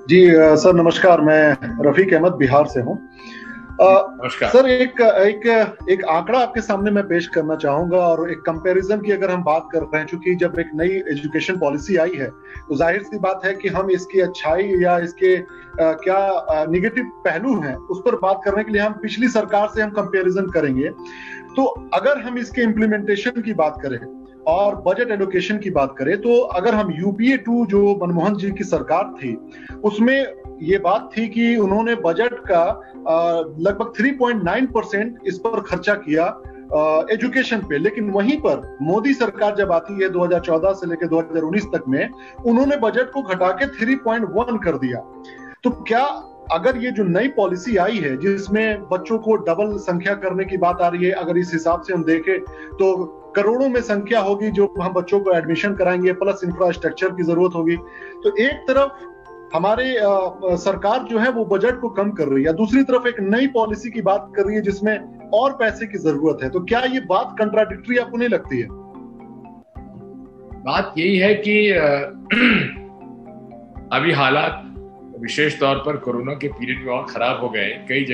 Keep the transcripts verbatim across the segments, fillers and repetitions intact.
जी अ, sir नमस्कार। मैं रफीक अहमद बिहार से हूँ। अ, नमस्कार। सर एक एक एक आंकड़ा आपके सामने मैं पेश करना चाहूंगा और एक कंपैरिजन की अगर हम बात कर रहे हैं, क्योंकि जब एक नई एजुकेशन पॉलिसी आई है तो जाहिर सी बात है कि हम इसकी अच्छाई या इसके अ, क्या निगेटिव पहलू हैं उस पर बात करने के लिए हम पिछली सरकार से हम कंपैरिजन करेंगे। तो अगर हम इसके इम्प्लीमेंटेशन की बात करें और बजट एलोकेशन की बात करें, तो अगर हम यूपीए टू जो मनमोहन जी की सरकार थी उसमें ये बात थी कि उन्होंने बजट का लगभग तीन पॉइंट नौ परसेंट इस पर खर्चा किया एजुकेशन पे। लेकिन वहीं पर मोदी सरकार जब आती है दो हज़ार चौदह से लेकर दो हज़ार उन्नीस तक में, उन्होंने बजट को घटा के तीन पॉइंट एक कर दिया। तो क्या अगर ये जो नई पॉलिसी आई है जिसमें बच्चों को डबल संख्या करने की बात आ रही है, अगर इस हिसाब से हम देखें तो करोड़ों में संख्या होगी जो हम बच्चों को एडमिशन कराएंगे, प्लस इंफ्रास्ट्रक्चर की जरूरत होगी। तो एक तरफ हमारे आ, सरकार जो है वो बजट को कम कर रही है, दूसरी तरफ एक नई पॉलिसी की बात कर रही है जिसमें और पैसे की जरूरत है। तो क्या ये बात कंट्राडिक्टरी आपको नहीं लगती है? बात यही है कि अभी हालात विशेष तौर पर कोरोना के पीरियड में और खराब हो गए। कई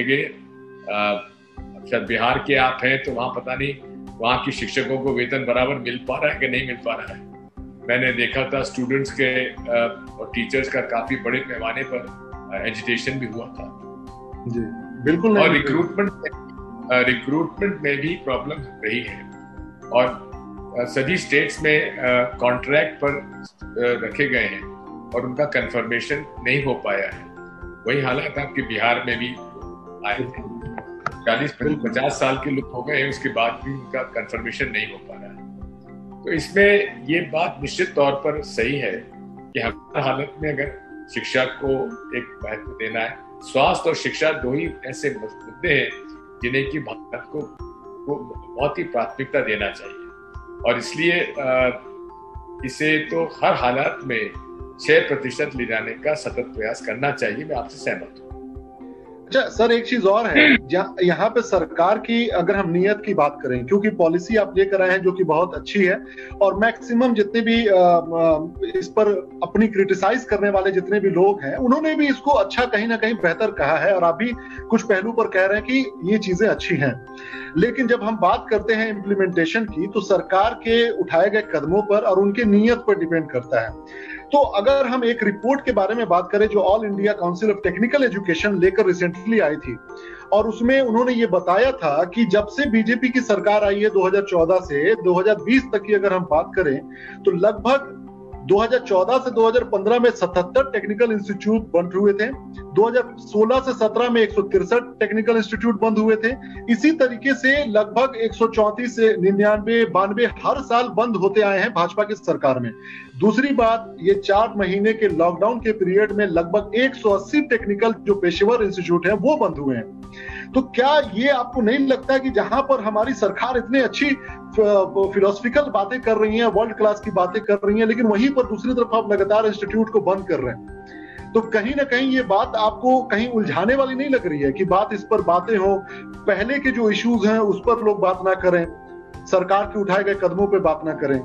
जगह शायद बिहार के आप हैं तो वहां पता नहीं वहां की शिक्षकों को वेतन बराबर मिल पा रहा है कि नहीं मिल पा रहा है। मैंने देखा था स्टूडेंट्स के और टीचर्स का काफी बड़े पैमाने पर एजुटेशन भी हुआ था। जी बिल्कुल। और रिक्रूटमेंट रिक्रूटमेंट में भी प्रॉब्लम रही है और सभी स्टेट्स में कॉन्ट्रैक्ट पर रखे गए हैं और उनका कंफर्मेशन नहीं हो पाया है। वही हालात आपके बिहार में भी आए थे। चालीस पचास साल के लोग हो गए हैं, उसके बाद भी उनका कंफर्मेशन नहीं हो पा रहा है। तो इसमें ये बात निश्चित तौर पर सही है कि हर हालत में अगर शिक्षा को एक महत्व देना है। स्वास्थ्य और शिक्षा दो ही ऐसे मुद्दे हैं जिन्हें कि भारत को, को बहुत ही प्राथमिकता देना चाहिए और इसलिए इसे तो हर हालात में छह प्रतिशत ले जाने का सतत प्रयास करना चाहिए। मैं आपसे सहमत हूँ। अच्छा सर, एक चीज और है, यहाँ पे सरकार की अगर हम नियत की बात करें, क्योंकि पॉलिसी आप लेकर आए हैं जो कि बहुत अच्छी है और मैक्सिमम जितने भी इस पर अपनी क्रिटिसाइज करने वाले जितने भी लोग हैं उन्होंने भी इसको अच्छा कहीं ना कहीं बेहतर कहा है और आप भी कुछ पहलू पर कह रहे हैं कि ये चीजें अच्छी हैं। लेकिन जब हम बात करते हैं इम्प्लीमेंटेशन की तो सरकार के उठाए गए कदमों पर और उनके नियत पर डिपेंड करता है। तो अगर हम एक रिपोर्ट के बारे में बात करें जो All India Council of Technical Education लेकर रिसेंटली आई थी और उसमें उन्होंने ये बताया था कि जब से बीजेपी की सरकार आई है दो हज़ार चौदह से दो हज़ार बीस तक की अगर हम बात करें तो लगभग दो हज़ार चौदह से दो हज़ार पंद्रह में सतहत्तर टेक्निकल इंस्टीट्यूट बंद हुए थे, दो हज़ार सोलह से सत्रह में एक सौ तिरसठ टेक्निकल इंस्टीट्यूट बंद हुए थे। इसी तरीके से लगभग एक सौ चौंतीस से निन्यानवे बानवे हर साल बंद होते आए हैं भाजपा की सरकार में। दूसरी बात, ये चार महीने के लॉकडाउन के पीरियड में लगभग एक सौ अस्सी टेक्निकल जो पेशेवर इंस्टीट्यूट हैं वो बंद हुए हैं। तो क्या ये आपको नहीं लगता कि जहां पर हमारी सरकार इतनी अच्छी फिलोसफिकल बातें कर रही है, वर्ल्ड क्लास की बातें कर रही है, लेकिन वहीं पर दूसरी तरफ आप लगातार इंस्टीट्यूट को बंद कर रहे हैं, तो कहीं ना कहीं ये बात आपको कहीं उलझाने वाली नहीं लग रही है कि बात इस पर बातें हो, पहले के जो इश्यूज हैं उस पर लोग बात ना करें, सरकार के उठाए गए कदमों पर बात ना करें?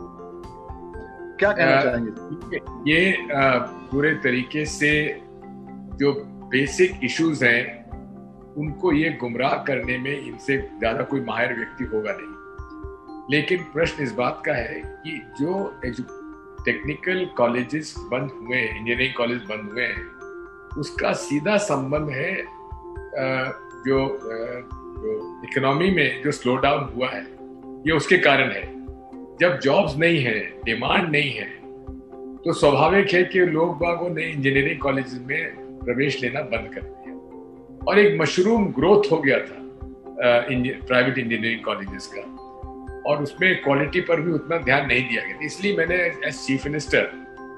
क्या कहना चाहेंगे? ये पूरे तरीके से जो बेसिक इश्यूज हैं उनको ये गुमराह करने में इनसे ज्यादा कोई माहिर व्यक्ति होगा नहीं। लेकिन प्रश्न इस बात का है कि जो टेक्निकल कॉलेजेस बंद हुए हैं, इंजीनियरिंग कॉलेज बंद हुए हैं, उसका सीधा संबंध है जो जो इकोनॉमी में जो स्लो डाउन हुआ है ये उसके कारण है। जब जॉब्स नहीं है, डिमांड नहीं है, तो स्वाभाविक है कि लोग बागों ने इंजीनियरिंग कॉलेज में प्रवेश लेना बंद कर दिया और एक मशरूम ग्रोथ हो गया था प्राइवेट इंजीनियरिंग कॉलेजेस का और उसमें क्वालिटी पर भी उतना ध्यान नहीं दिया गया। इसलिए मैंने as chief minister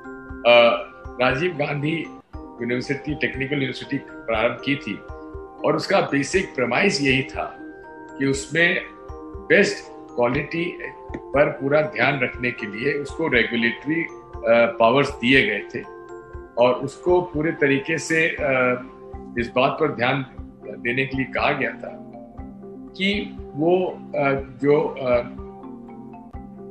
Rajiv Gandhi University Technical University प्रारंभ की थी और उसका बेसिक प्रमाइस यही था कि उसमें बेस्ट क्वालिटी पर पूरा ध्यान रखने के लिए उसको रेगुलेटरी पावर्स दिए गए थे और उसको पूरे तरीके से इस बात पर ध्यान देने के लिए कहा गया था कि वो जो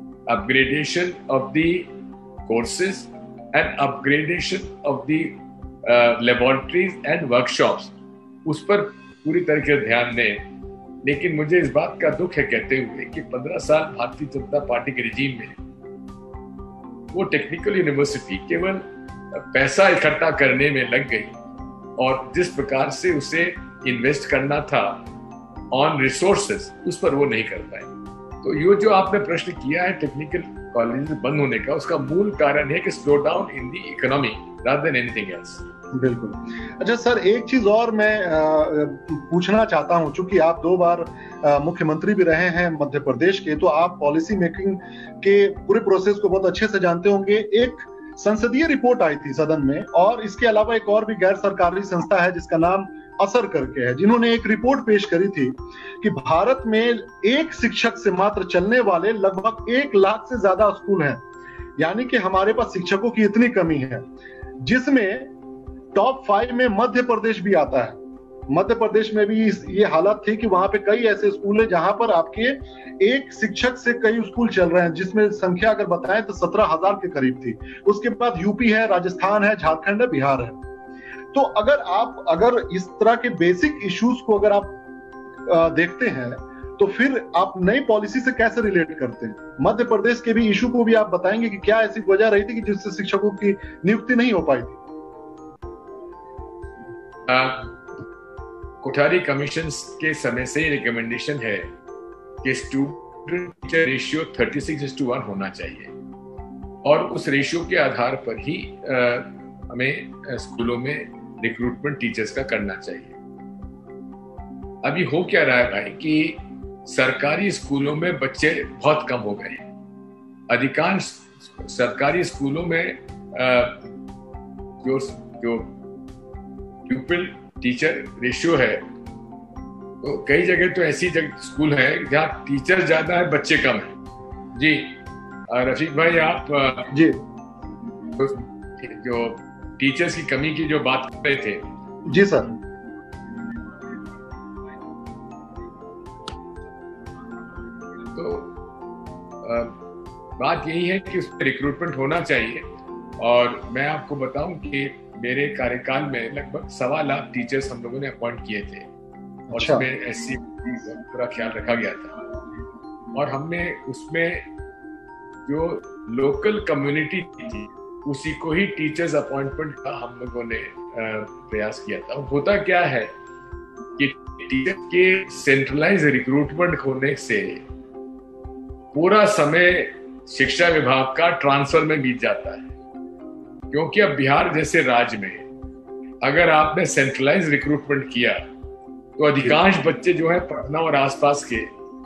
upgradation of the courses and upgradation of the laboratories and workshops, उस पर पूरी तरह से ध्यान दें। लेकिन मुझे इस बात का दुख है कहते हुए कि पंद्रह साल भारतीय जनता पार्टी के रिजीम में वो टेक्निकल यूनिवर्सिटी केवल पैसा इकट्ठा करने में लग गई, और जिस प्रकार से उसे इन्वेस्ट करना था ऑन रिसोर्सेज, उस पर वो नहीं कर पाए। तो ये जो आपने प्रश्न किया है टेक्निकल कॉलेज बंद होने का, उसका मूल कारण है कि slow down in the economy rather than anything else. बिल्कुल। अच्छा सर, एक चीज और मैं आ, पूछना चाहता हूं, चूंकि आप दो बार आ, मुख्यमंत्री भी रहे हैं मध्य प्रदेश के, तो आप पॉलिसी मेकिंग के पूरे प्रोसेस को बहुत अच्छे से जानते होंगे। एक संसदीय रिपोर्ट आई थी सदन में, और इसके अलावा एक और भी गैर सरकारी संस्था है जिसका नाम असर करके है, जिन्होंने एक रिपोर्ट पेश करी थी कि भारत में एक शिक्षक से मात्र चलने वाले लगभग एक लाख से ज्यादा स्कूल हैं। यानी कि हमारे पास शिक्षकों की इतनी कमी है, जिसमें टॉप फाइव में मध्य प्रदेश भी आता है। मध्य प्रदेश में भी ये हालत थी कि वहां पे कई ऐसे स्कूल है जहां पर आपके एक शिक्षक से कई स्कूल चल रहे हैं, जिसमें संख्या अगर बताएं तो सत्रह हजार के करीब थी। उसके बाद यूपी है, राजस्थान है, झारखंड है, बिहार है। तो अगर आप अगर इस तरह के बेसिक इश्यूज को अगर आप आ, देखते हैं, तो फिर आप नई पॉलिसी से कैसे रिलेट करते हैं? मध्य प्रदेश के भी इशू को भी आप बताएंगे कि क्या ऐसी वजह रही थी कि जिससे शिक्षकों की नियुक्ति नहीं हो पाई थी? कोठारी कमीशन के समय से रिकमेंडेशन है कि student teacher ratio thirty six is to one होना चाहिए, और उस रेशियो के आधार पर ही आ, हमें स्कूलों में रिक्रूटमेंट टीचर्स का करना चाहिए। अभी हो क्या रहा है भाई कि सरकारी स्कूलों में बच्चे बहुत कम हो गए। अधिकांश सरकारी स्कूलों में जो जो प्यूपिल टीचर रेशियो है, तो कई जगह तो ऐसी जगह स्कूल है जहाँ टीचर ज्यादा है, बच्चे कम है। जी रफीक भाई, आप जी जो टीचर्स की कमी की जो बात कर रहे थे। जी सर। तो आ, बात यही है कि उसमें रिक्रूटमेंट होना चाहिए, और मैं आपको बताऊं कि मेरे कार्यकाल में लगभग सवा लाख टीचर्स हम लोगों ने अपॉइंट किए थे, और अच्छा। उसमें एससी पूरा ख्याल रखा गया था। और हमने उसमें जो लोकल कम्युनिटी थी उसी को ही टीचर्स अपॉइंटमेंट का हम लोगों ने प्रयास किया था। होता क्या है कि टीचर के सेंट्रलाइज रिक्रूटमेंट होने से पूरा समय शिक्षा विभाग का ट्रांसफर में बीत जाता है, क्योंकि अब बिहार जैसे राज्य में अगर आपने सेंट्रलाइज रिक्रूटमेंट किया तो अधिकांश बच्चे जो है पटना और आसपास के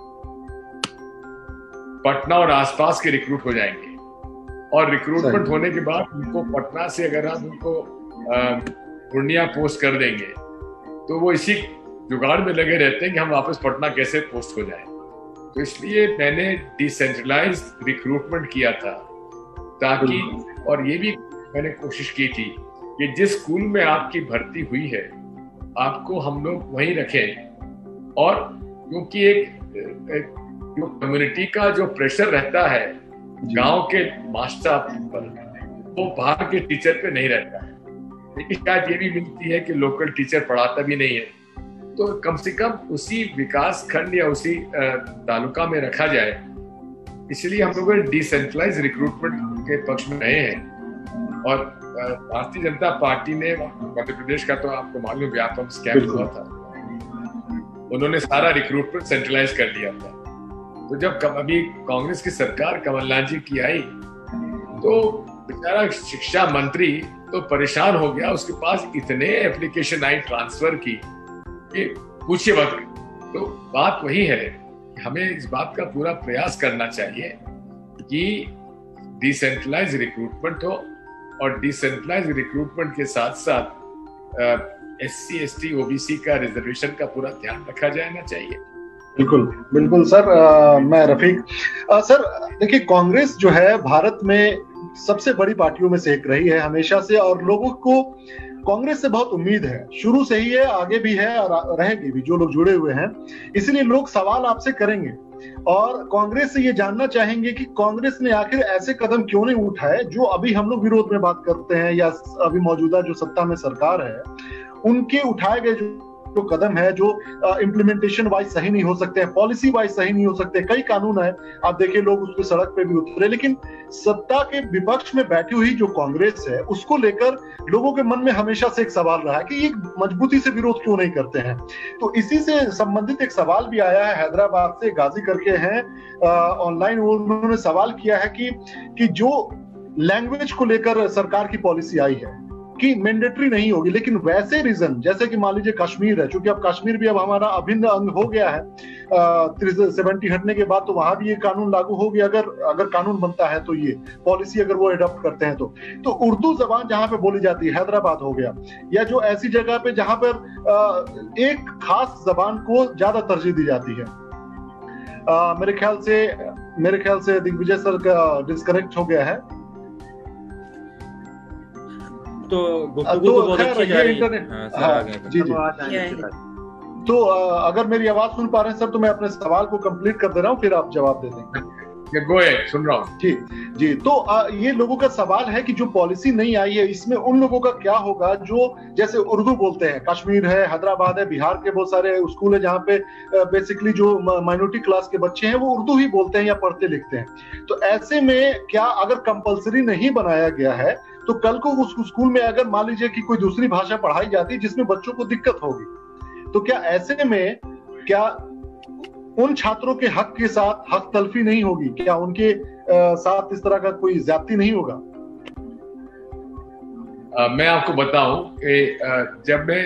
पटना और आसपास के रिक्रूट हो जाएंगे, और रिक्रूटमेंट होने के बाद उनको पटना से अगर आप उनको पूर्णिया पोस्ट कर देंगे तो वो इसी जुगाड़ में लगे रहते हैं कि हम वापस पटना कैसे पोस्ट हो जाएं। तो इसलिए मैंने डिसेंट्रलाइज रिक्रूटमेंट किया था, ताकि, और ये भी मैंने कोशिश की थी कि जिस स्कूल में आपकी भर्ती हुई है आपको हम लोग वहीं रखें, और क्योंकि एक, एक जो कम्युनिटी का जो प्रेशर रहता है गांव के मास्टर पर, वो बाहर के टीचर पे नहीं रहता है। लेकिन शायद ये भी मिलती है कि लोकल टीचर पढ़ाता भी नहीं है, तो कम से कम उसी विकास खंड या उसी तालुका में रखा जाए। इसलिए हम लोग डिसेंट्रलाइज रिक्रूटमेंट के पक्ष में रहे हैं। और भारतीय जनता पार्टी ने मध्य प्रदेश का तो आपको मालूम व्यापक स्कैम हुआ था, उन्होंने सारा रिक्रूटमेंट सेंट्रलाइज कर दिया था। तो जब अभी कांग्रेस की सरकार कमलनाथ जी की आई तो बेचारा शिक्षा मंत्री तो परेशान हो गया, उसके पास इतने एप्लीकेशन आई ट्रांसफर की कि पूछिए मत। तो बात वही है कि हमें इस बात का पूरा प्रयास करना चाहिए कि डिसेंट्रलाइज रिक्रूटमेंट हो, और डिसेंट्रलाइज रिक्रूटमेंट के साथ साथ S C S T O B C का रिजर्वेशन का पूरा ध्यान रखा जाना चाहिए। बिल्कुल बिल्कुल सर। आ, मैं रफीक आ, सर देखिए, कांग्रेस जो है भारत में सबसे बड़ी पार्टियों में से एक रही है हमेशा से, और लोगों को कांग्रेस से बहुत उम्मीद है, शुरू से ही है, आगे भी है और रहेगी भी, जो लोग जुड़े हुए हैं। इसलिए लोग सवाल आपसे करेंगे और कांग्रेस से ये जानना चाहेंगे कि कांग्रेस ने आखिर ऐसे कदम क्यों नहीं उठाए जो अभी हम लोग विरोध में बात करते हैं, या अभी मौजूदा जो सत्ता में सरकार है उनके उठाए गए जो जो कदम है जो इम्प्लीमेंटेशन वाइज सही नहीं हो सकते हैं, पॉलिसी वाइज सही नहीं हो सकते। कई कानून है, आप देखिए लोग उस पर सड़क पे भी उतरे, लेकिन सत्ता के विपक्ष में बैठी हुई जो कांग्रेस है उसको लेकर लोगों के मन में हमेशा से एक सवाल रहा है कि ये मजबूती से विरोध क्यों नहीं करते हैं। तो इसी से संबंधित एक सवाल भी आया है, हैदराबाद से गाजी करके हैं ऑनलाइन, उन्होंने सवाल किया है कि कि जो लैंग्वेज को लेकर सरकार की पॉलिसी आई है कि मैंडेटरी नहीं होगी, लेकिन वैसे रीजन जैसे कि मान लीजिए कश्मीर है, क्योंकि अब कश्मीर भी अब हमारा अभिन्न अंग हो गया है सेवेंटी हटने के बाद, तो वहां भी ये कानून लागू होगी अगर अगर कानून बनता है तो, ये पॉलिसी अगर वो अडॉप्ट करते हैं तो तो उर्दू जबान जहां पे बोली जाती है, हैदराबाद हो गया, या जो ऐसी जगह पे जहां पर एक खास जबान को ज्यादा तरजीह दी जाती है। आ, मेरे ख्याल से मेरे ख्याल से दिग्विजय सर का डिस्कनेक्ट हो गया है, तो गुफ्तगू तो बहुत अच्छी जा रही है। हाँ, सर आ गए। जी जी। तो अगर मेरी आवाज सुन पा रहे हैं सर तो मैं अपने सवाल को कंप्लीट कर दे रहा हूँ, फिर आप जवाब दे देंगे। गो अहेड, सुन रहा हूँ। जी जी। तो आ, ये लोगों का सवाल है कि जो पॉलिसी नहीं आई है इसमें उन लोगों का क्या होगा जो जैसे उर्दू बोलते हैं, कश्मीर है, हैदराबाद है, बिहार के बहुत सारे स्कूल है जहाँ पे बेसिकली जो माइनॉरिटी क्लास के बच्चे हैं वो उर्दू ही बोलते हैं या पढ़ते लिखते हैं। तो ऐसे में क्या अगर कंपलसरी नहीं बनाया गया है तो कल को उस स्कूल में अगर मान लीजिए कि कोई दूसरी भाषा पढ़ाई जाती है जिसमें बच्चों को दिक्कत होगी, तो क्या ऐसे में क्या उन छात्रों के हक के साथ हक तलफी नहीं होगी? क्या उनके आ, साथ इस तरह का कोई ज्यादती नहीं होगा? आ, मैं आपको बताऊं कि जब मैं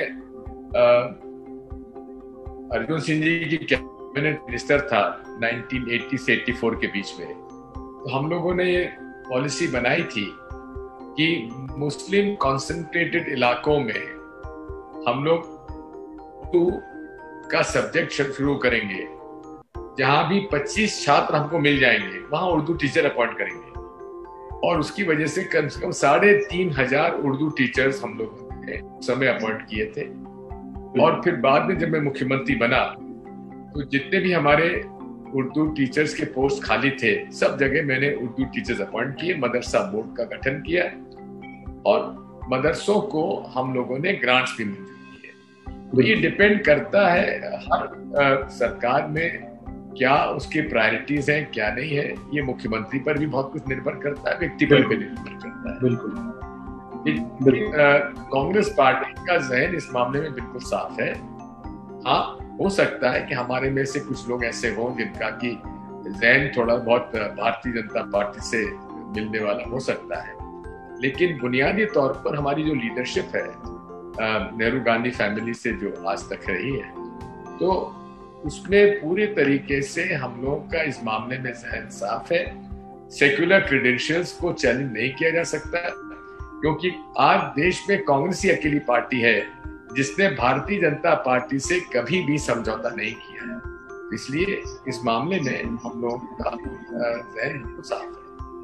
अर्जुन सिंह जी की कैबिनेट मिनिस्टर था नाइनटीन एटी से चौरासी के बीच में, तो हम लोगों ने ये पॉलिसी बनाई थी कि मुस्लिम कॉन्सेंट्रेटेड इलाकों में हम लोग उर्दू का सब्जेक्ट शुरू करेंगे। जहां भी पच्चीस छात्र हमको मिल जाएंगे वहां उर्दू टीचर अपॉइंट करेंगे, और उसकी वजह से कम से कम साढ़े तीन हजार उर्दू टीचर्स हम लोग ने समय अपॉइंट किए थे। और फिर बाद में जब मैं मुख्यमंत्री बना तो जितने भी हमारे उर्दू टीचर्स के पोस्ट खाली थे सब जगह मैंने उर्दू टीचर्स अपॉइंट किए, मदरसा बोर्ड का गठन किया और मदरसों को हम लोगों ने ग्रांट्स भी मंजूर किए। तो ये डिपेंड करता है हर आ, सरकार में क्या उसके प्रायोरिटीज हैं क्या नहीं है, ये मुख्यमंत्री पर भी बहुत कुछ निर्भर करता है, व्यक्ति पर भी निर्भर करता है। बिल्कुल। कांग्रेस पार्टी का जहन इस मामले में बिल्कुल साफ है। हाँ, हो सकता है कि हमारे में से कुछ लोग ऐसे हों जिनका कि जहन थोड़ा बहुत भारतीय जनता पार्टी से मिलने वाला हो सकता है, लेकिन बुनियादी तौर पर हमारी जो लीडरशिप है नेहरू गांधी फैमिली से जो आज तक रही है, तो उसमें पूरे तरीके से हम लोग का इस मामले में जहन साफ है। सेक्युलर क्रेडेंशियल्स को चैलेंज नहीं किया जा सकता, क्योंकि आज देश में कांग्रेस ही अकेली पार्टी है जिसने भारतीय जनता पार्टी से कभी भी समझौता नहीं किया है। इसलिए इस मामले में हम लोग का जहन साफ है।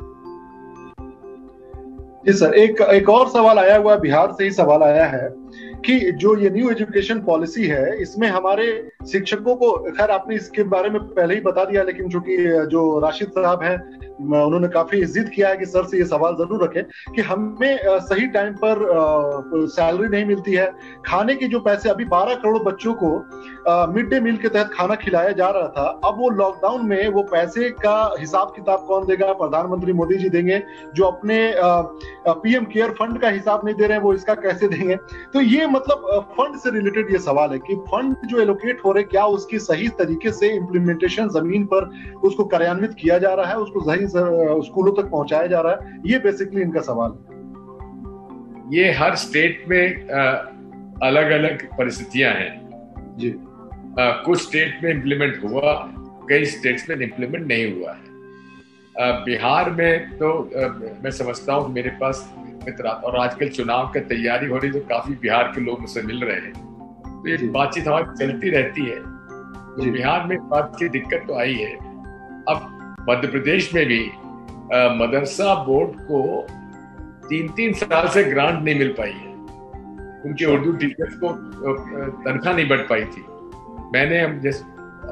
जी सर, एक एक और सवाल आया हुआ, बिहार से ही सवाल आया है कि जो ये न्यू एजुकेशन पॉलिसी है इसमें हमारे शिक्षकों को, खैर आपने इसके बारे में पहले ही बता दिया, लेकिन चूंकि जो राशिद साहब हैं उन्होंने काफी जिद किया है कि सर से ये सवाल जरूर रखें कि हमें सही टाइम पर सैलरी नहीं मिलती है। खाने के जो पैसे, अभी बारह करोड़ बच्चों को मिड डे मील के तहत खाना खिलाया जा रहा था, अब वो लॉकडाउन में वो पैसे का हिसाब किताब कौन देगा? प्रधानमंत्री मोदी जी देंगे, जो अपने पीएम केयर फंड का हिसाब नहीं दे रहे हैं वो इसका कैसे देंगे? तो ये मतलब फंड से रिलेटेड ये सवाल है कि फंड जो एलोकेट हो रहे, क्या उसकी सही तरीके से इम्प्लीमेंटेशन जमीन पर उसको कार्यान्वित किया जा रहा है, उसको सही स्कूलों तक पहुंचाया जा रहा है? ये बेसिकली इनका सवाल है। ये हर स्टेट में अलग अलग परिस्थितियां हैं जी। आ, कुछ स्टेट में इम्प्लीमेंट हुआ, कई स्टेट्स में इम्प्लीमेंट नहीं हुआ है। आ, बिहार में तो आ, मैं समझता हूँ मेरे पास मित्र, और आजकल चुनाव की तैयारी हो रही तो काफी बिहार के लोग मुझसे मिल रहे हैं, तो ये बातचीत हमारी चलती रहती है। तो बिहार में बात की दिक्कत तो आई है। अब मध्य प्रदेश में भी आ, मदरसा बोर्ड को तीन तीन साल से ग्रांट नहीं मिल पाई है, उनके उर्दू टीचर्स को तनख्वाह नहीं बढ़ पाई थी। मैंने हम जैसे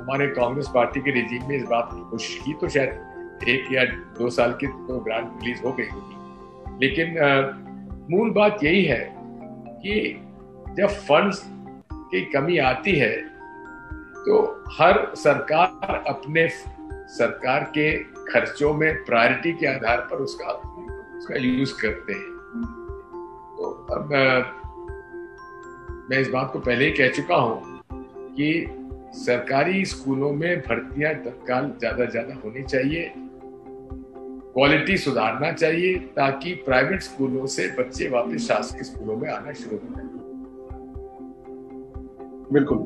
हमारे कांग्रेस पार्टी के रिजीम में इस बात की कोशिश की तो शायद एक या दो साल की तो ग्रांट रिलीज हो गई होगी, लेकिन आ, मूल बात यही है कि जब फंड्स की कमी आती है तो हर सरकार अपने सरकार के खर्चों में प्रायोरिटी के आधार पर उसका उसका यूज करते हैं। तो अब मैं इस बात को पहले ही कह चुका हूं कि सरकारी स्कूलों में भर्तियां तत्काल ज्यादा ज्यादा होनी चाहिए, क्वालिटी सुधारना चाहिए ताकि प्राइवेट स्कूलों से बच्चे वापस शासकीय स्कूलों में आना शुरू हो जाए। बिल्कुल।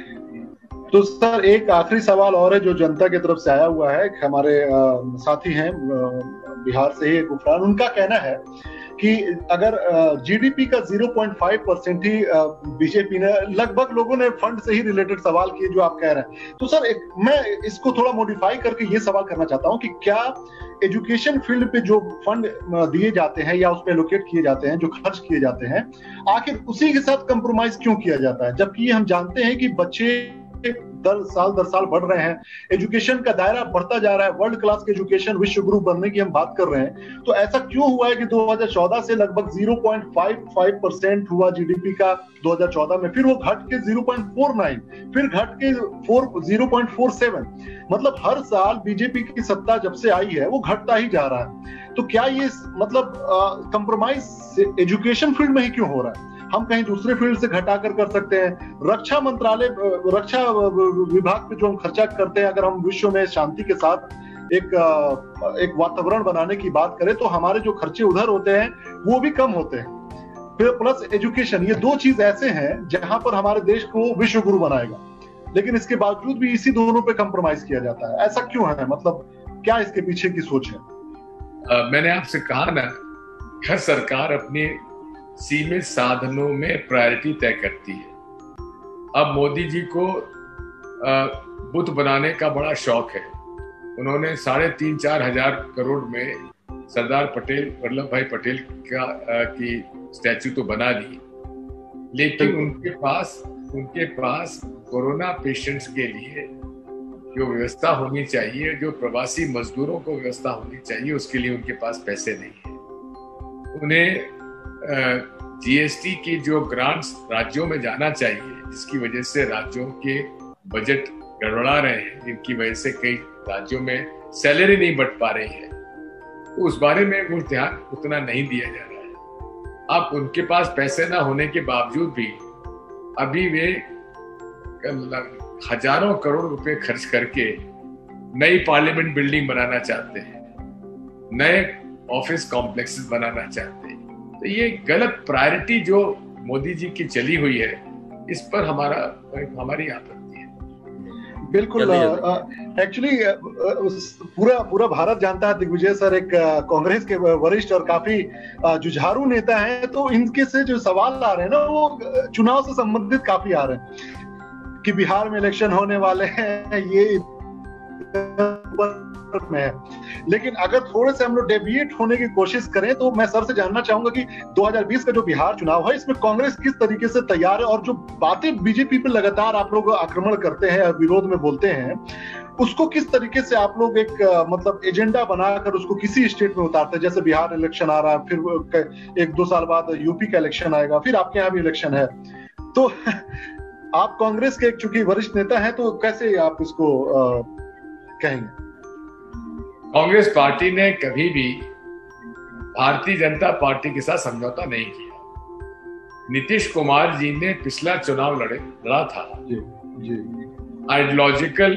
तो सर एक आखिरी सवाल और है जो जनता की तरफ से आया हुआ है। हमारे साथी हैं बिहार से ही गुफरान, उनका कहना है कि अगर जीडीपी का ज़ीरो पॉइंट फाइव परसेंट ही बीजेपी ने, लगभग लोगों ने फंड से ही रिलेटेड सवाल किए जो आप कह रहे हैं। तो सर एक मैं इसको थोड़ा मॉडिफाई करके ये सवाल करना चाहता हूं कि क्या एजुकेशन फील्ड पे जो फंड दिए जाते हैं या उस पे एलोकेट किए जाते हैं, जो खर्च किए जाते हैं, आखिर उसी के साथ कंप्रोमाइज क्यों किया जाता है, जबकि हम जानते हैं कि बच्चे दर साल दर साल बढ़ रहे हैं, एजुकेशन का दायरा बढ़ता जा रहा है, वर्ल्ड क्लास के एजुकेशन विश्व गुरु बनने की हम बात कर रहे हैं। तो ऐसा क्यों हुआ है कि दो हज़ार चौदह से लगभग zero point five five percent हुआ जीडीपी का दो हज़ार चौदह में, फिर वो घट के ज़ीरो पॉइंट फोर नाइन, फिर घट के ज़ीरो पॉइंट फोर सेवन, मतलब हर साल बीजेपी की सत्ता जब से आई है वो घटता ही जा रहा है। तो क्या ये मतलब कंप्रोमाइज एजुकेशन फील्ड में ही क्यों हो रहा है? हम कहीं दूसरे फील्ड से घटाकर कर सकते हैं। रक्षा मंत्रालय, रक्षा विभाग पे जो हम खर्चा करते हैं, अगर हम विश्व में शांति के साथ एक एक वातावरण बनाने की बात करें तो हमारे जो खर्चे उधर होते हैं वो भी कम होते हैं। फिर प्लस एजुकेशन, ये दो चीज ऐसे हैं जहां पर हमारे देश को विश्व गुरु बनाएगा, लेकिन इसके बावजूद भी इसी दोनों पे कंप्रोमाइज किया जाता है। ऐसा क्यों है? मतलब क्या इसके पीछे की सोच है? आ, मैंने आपसे कहा ना, हर सरकार अपनी सीमित साधनों में प्रायोरिटी तय करती है। अब मोदी जी को बुत बनाने का बड़ा शौक है। उन्होंने साढ़े तीन चार हजार करोड़ में सरदार पटेल, वल्लभ भाई पटेल का आ, की स्टैच्यू तो बना दी, लेकिन उनके पास उनके पास कोरोना पेशेंट्स के लिए जो व्यवस्था होनी चाहिए, जो प्रवासी मजदूरों को व्यवस्था होनी चाहिए, उसके लिए उनके पास पैसे नहीं है। उन्हें जीएसटी की जो ग्रांट्स राज्यों में जाना चाहिए, जिसकी वजह से राज्यों के बजट गड़बड़ा रहे हैं, जिनकी वजह से कई राज्यों में सैलरी नहीं बढ़ पा रही है, तो उस बारे में वो ध्यान उतना नहीं दिया जा रहा है। अब उनके पास पैसे ना होने के बावजूद भी अभी वे हजारों करोड़ रुपए खर्च करके नई पार्लियामेंट बिल्डिंग बनाना चाहते हैं, नए ऑफिस कॉम्प्लेक्सेस बनाना चाहते हैं। तो ये गलत प्रायोरिटी जो मोदी जी की चली हुई है, इस पर हमारा हमारी आपत्ति है। बिल्कुल। एक्चुअली पूरा पूरा भारत जानता है दिग्विजय सर एक कांग्रेस के वरिष्ठ और काफी जुझारू नेता हैं, तो इनके से जो सवाल आ रहे हैं ना वो चुनाव से संबंधित काफी आ रहे हैं कि बिहार में इलेक्शन होने वाले हैं, ये में है। लेकिन अगर थोड़े से हम लोग डेविएट होने की कोशिश करें तो मैं सर से जानना चाहूंगा कि दो हज़ार बीस का जो बिहार चुनाव है, इसमें कांग्रेस किस तरीके से तैयार है, और जो बातें बीजेपी पे लगातार आप लोग आक्रमण करते हैं, विरोध में बोलते हैं, उसको किस तरीके से आप लोग एक मतलब एजेंडा बनाकर उसको किसी स्टेट में उतारते हैं? जैसे बिहार इलेक्शन आ रहा है, फिर एक दो साल बाद यूपी का इलेक्शन आएगा, फिर आपके यहाँ भी इलेक्शन है, तो आप कांग्रेस के चूंकि वरिष्ठ नेता हैं, तो कैसे आप इसको आ, कहेंगे? कांग्रेस पार्टी ने कभी भी भारतीय जनता पार्टी के साथ समझौता नहीं किया। नीतीश कुमार जी ने पिछला चुनाव लड़े लड़ा था आइडियोलॉजिकल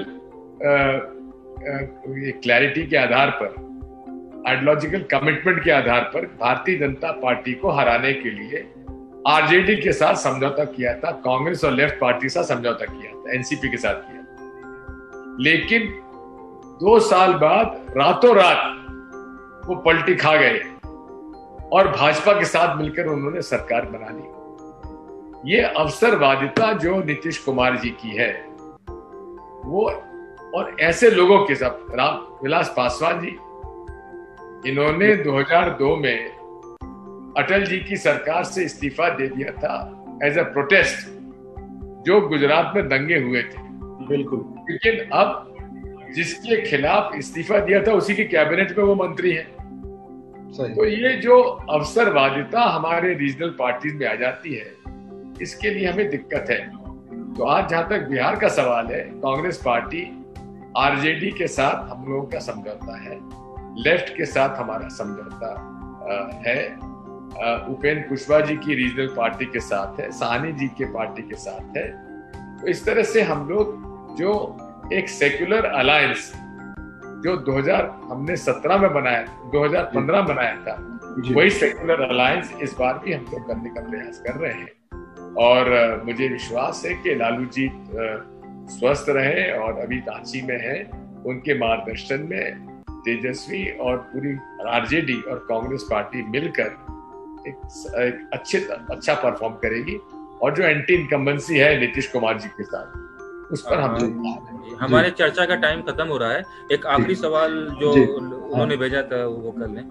क्लैरिटी के आधार पर, आइडियोलॉजिकल कमिटमेंट के आधार पर भारतीय जनता पार्टी को हराने के लिए आरजेडी के साथ समझौता किया था, कांग्रेस और लेफ्ट पार्टी के साथ समझौता किया था, एनसीपी के साथ किया। लेकिन दो साल बाद रातों रात वो पलटी खा गए और भाजपा के साथ मिलकर उन्होंने सरकार बना ली। ये अवसरवादिता जो नीतीश कुमार जी की है, वो और ऐसे लोगों के साथ, राम विलास पासवान जी, इन्होंने दो हज़ार दो में अटल जी की सरकार से इस्तीफा दे दिया था एज ए प्रोटेस्ट, जो गुजरात में दंगे हुए थे। बिल्कुल। लेकिन अब जिसके खिलाफ इस्तीफा दिया था उसी के कैबिनेट में वो मंत्री हैं। तो ये जो अवसरवादिता हमारे रीजनल पार्टीज में आ जाती है, इसके लिए हमें दिक्कत है। तो आज जहां तक बिहार का सवाल है, कांग्रेस पार्टी आरजेडी के साथ हम लोगों का समझौता है, लेफ्ट के साथ हमारा समझौता है, उपेंद्र कुशवाहा जी की रीजनल पार्टी के साथ है, साहनी जी के पार्टी के साथ है। तो इस तरह से हम लोग जो एक सेक्युलर अलायंस जो दो हज़ार हमने सत्रह में बनाया, दो हज़ार पंद्रह में बनाया था, वही सेक्युलर अलायंस इस बार भी हम लोग करने का प्रयास कर रहे हैं। और मुझे विश्वास है कि लालू जी स्वस्थ रहे और अभी रांची में है, उनके मार्गदर्शन में तेजस्वी और पूरी आरजेडी और कांग्रेस पार्टी मिलकर एक, एक अच्छे अच्छा परफॉर्म करेगी। और जो एंटी इनकम्बेंसी है नीतीश कुमार जी के साथ, उस पर हम लोग हमारे चर्चा का टाइम खत्म हो रहा है। एक आखिरी सवाल जो उन्होंने भेजा था वो कर लें।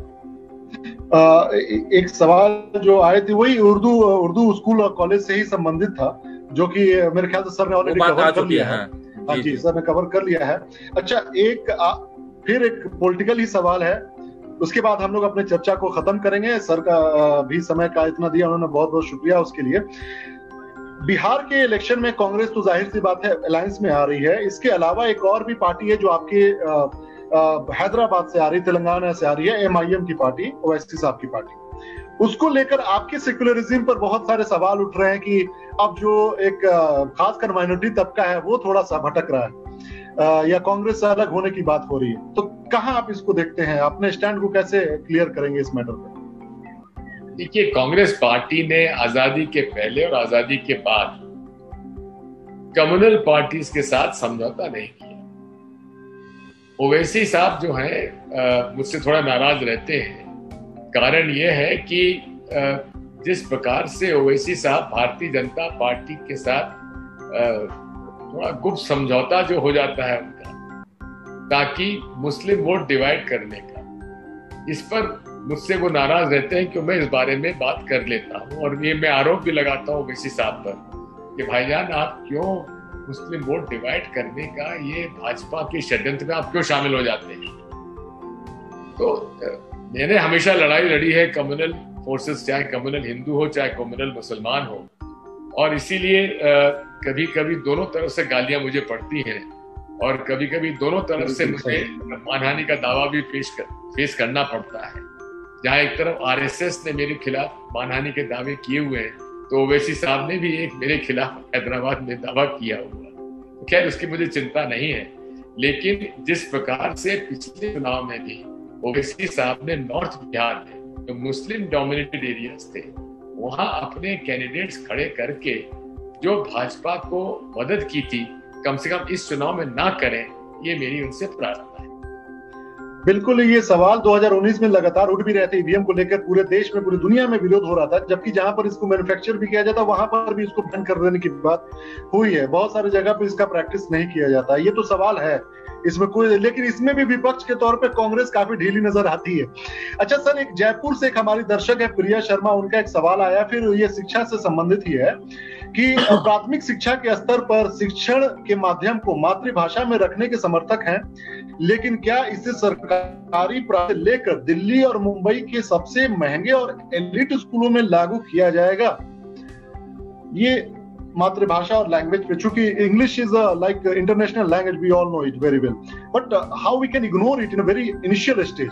आ, एक सवाल जो आए थे वही उर्दू उर्दू स्कूल और कॉलेज से ही संबंधित था, जो कि मेरे ख्याल से सर ने ऑलरेडी कवर कर लिया है। हाँ जी, सर ने कवर कर लिया है। अच्छा, एक आ, फिर एक पॉलिटिकल ही सवाल है, उसके बाद हम लोग अपने चर्चा को खत्म करेंगे। सर का भी समय का इतना दिया, उन्होंने बहुत बहुत शुक्रिया उसके लिए। बिहार के इलेक्शन में कांग्रेस तो जाहिर सी बात है अलायंस में आ रही है, इसके अलावा एक और भी पार्टी है जो आपके हैदराबाद से आ रही, तेलंगाना से आ रही है, एमआईएम की पार्टी, ओवैसी साहब की पार्टी। उसको लेकर आपके सेक्युलरिज्म पर बहुत सारे सवाल उठ रहे हैं कि अब जो एक खासकर माइनॉरिटी तबका है वो थोड़ा सा भटक रहा है, या कांग्रेस से अलग होने की बात हो रही है। तो कहाँ आप इसको देखते हैं, अपने स्टैंड को कैसे क्लियर करेंगे इस मैटर पर? देखिए, कांग्रेस पार्टी ने आजादी के पहले और आजादी के बाद कम्युनल पार्टीज के साथ समझौता नहीं किया। ओवैसी साहब जो हैं मुझसे थोड़ा नाराज रहते हैं। कारण यह है कि आ, जिस प्रकार से ओवैसी साहब भारतीय जनता पार्टी के साथ आ, थोड़ा गुप्त समझौता जो हो जाता है उनका, ताकि मुस्लिम वोट डिवाइड करने का, इस पर मुझसे वो नाराज रहते हैं कि मैं इस बारे में बात कर लेता हूँ। और ये मैं आरोप भी लगाता हूँ ओवैसी साहब पर कि भाईजान, आप क्यों मुस्लिम वोट डिवाइड करने का ये भाजपा के षड्यंत्र में आप क्यों शामिल हो जाते हैं? तो मैंने हमेशा लड़ाई लड़ी है कम्युनल फोर्सेस, चाहे कम्युनल हिंदू हो चाहे कम्युनल मुसलमान हो, और इसीलिए कभी कभी दोनों तरफ से गालियां मुझे पड़ती हैं और कभी कभी दोनों तरफ से मुझे मानहानि का दावा भी पेश कर, फेस करना पड़ता है। जहाँ एक तरफ आरएसएस ने मेरे खिलाफ मानहानि के दावे किए हुए हैं, तो ओवैसी साहब ने भी एक मेरे खिलाफ हैदराबाद में दावा किया हुआ। तो खैर, उसकी मुझे चिंता नहीं है, लेकिन जिस प्रकार से पिछले चुनाव में भी ओवैसी साहब ने नॉर्थ बिहार में जो मुस्लिम डोमिनेटेड एरियाज थे वहां अपने कैंडिडेट्स खड़े करके जो भाजपा को मदद की थी, कम से कम इस चुनाव में ना करें, ये मेरी उनसे प्रार्थना है। बिल्कुल, ये सवाल दो हज़ार उन्नीस में लगातार उठ भी रहे थे। ईवीएम को लेकर पूरे देश में, पूरी दुनिया में विरोध हो रहा था, जबकि जहां पर इसको मैन्युफैक्चर भी किया जाता वहां पर भी इसको बैन कर देने की बात हुई है। बहुत सारी जगह पर इसका प्रैक्टिस नहीं किया जाता। ये तो सवाल है इसमें कोई, लेकिन इसमें भी विपक्ष के तौर पे कांग्रेस काफी ढीली नजर आती है। अच्छा सर, एक जयपुर से एक हमारी दर्शक है प्रिया शर्मा, उनका एक सवाल आया, फिर ये शिक्षा से संबंधित ही है कि प्राथमिक शिक्षा के स्तर पर शिक्षण के माध्यम को मातृभाषा में रखने के समर्थक हैं, लेकिन क्या इसे सरकारी प्राप्त लेकर दिल्ली और मुंबई के सबसे महंगे और एलिट स्कूलों में लागू किया जाएगा? ये मातृभाषा और लैंग्वेज पे, चूंकि English is like international language, we all know it very well, but how we can ignore it in a very initial stage?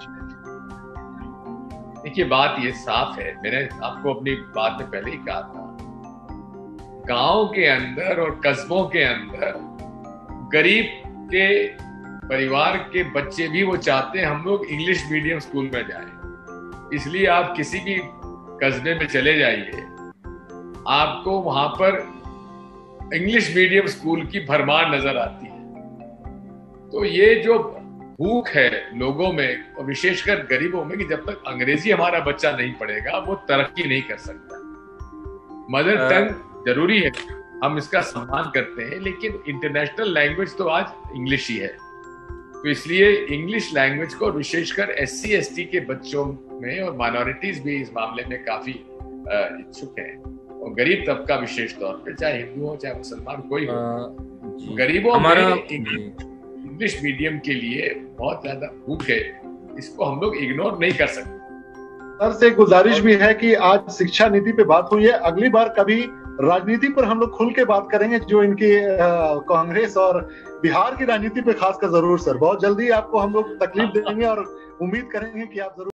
देखिए, बात ये साफ है, मैंने आपको अपनी बात में पहले ही कहा था, गांव के अंदर और कस्बों के अंदर गरीब के परिवार के बच्चे भी वो चाहते हैं हम लोग इंग्लिश मीडियम स्कूल में जाएं। इसलिए आप किसी भी कस्बे में चले जाइए, आपको वहां पर इंग्लिश मीडियम स्कूल की भरमार नजर आती है। तो ये जो भूख है लोगों में और विशेषकर गरीबों में कि जब तक अंग्रेजी हमारा बच्चा नहीं पढ़ेगा वो तरक्की नहीं कर सकता। मदर टंग जरूरी है, हम इसका सम्मान करते हैं, लेकिन इंटरनेशनल लैंग्वेज तो आज इंग्लिश ही है। तो इसलिए इंग्लिश लैंग्वेज को विशेषकर एस सी एस टी के बच्चों में और माइनॉरिटीज भी इस मामले में काफी इच्छुक हैं, और गरीब तबका विशेष तौर पे, चाहे हिंदू हो चाहे मुसलमान कोई हो, गरीबों हमारा में इंग्लिश मीडियम के लिए बहुत ज्यादा भूख है, इसको हम लोग इग्नोर नहीं कर सकते। सर से गुजारिश भी है कि आज शिक्षा नीति पे बात हुई है, अगली बार कभी राजनीति पर हम लोग खुल के बात करेंगे, जो इनकी कांग्रेस और बिहार की राजनीति पे खासकर जरूर सर। बहुत जल्दी आपको हम लोग तकलीफ देंगे और उम्मीद करेंगे कि आप जरूर